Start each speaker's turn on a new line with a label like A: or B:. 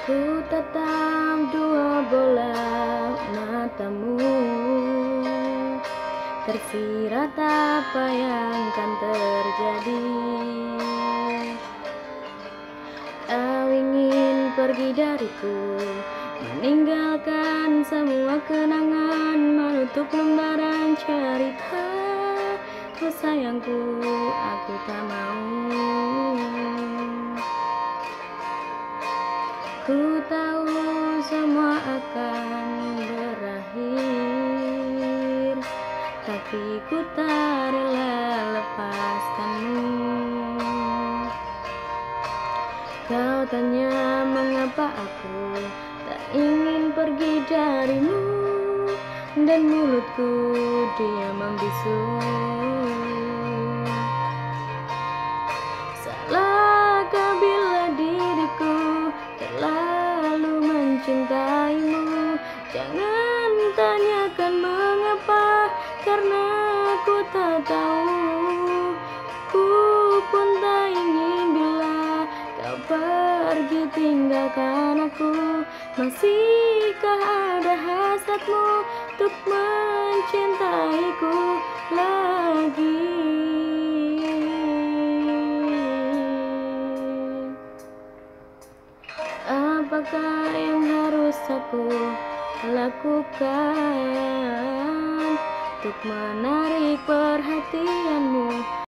A: Ku tatap dua bola matamu, tersirat apa yang akan terjadi. Kau ingin pergi dariku, meninggalkan semua kenangan, menutup lembaran cerita. Oh sayangku, aku tak mau. Ku tahu semua akan berakhir, tapi ku tak rela lepaskanmu. Kau tanya mengapa aku tak ingin pergi darimu, dan mulutku diam membisu. Salahkah bila diriku terlalu mencintaimu? Jangan tanyakan mengapa, karena aku tak tahu. Ku pun tak ingin bila kau pergi tinggalkan aku. Masihkah ada hasratmu untuk mencintaiku lagi? Apakah yang harus aku lakukan untuk menarik perhatianmu?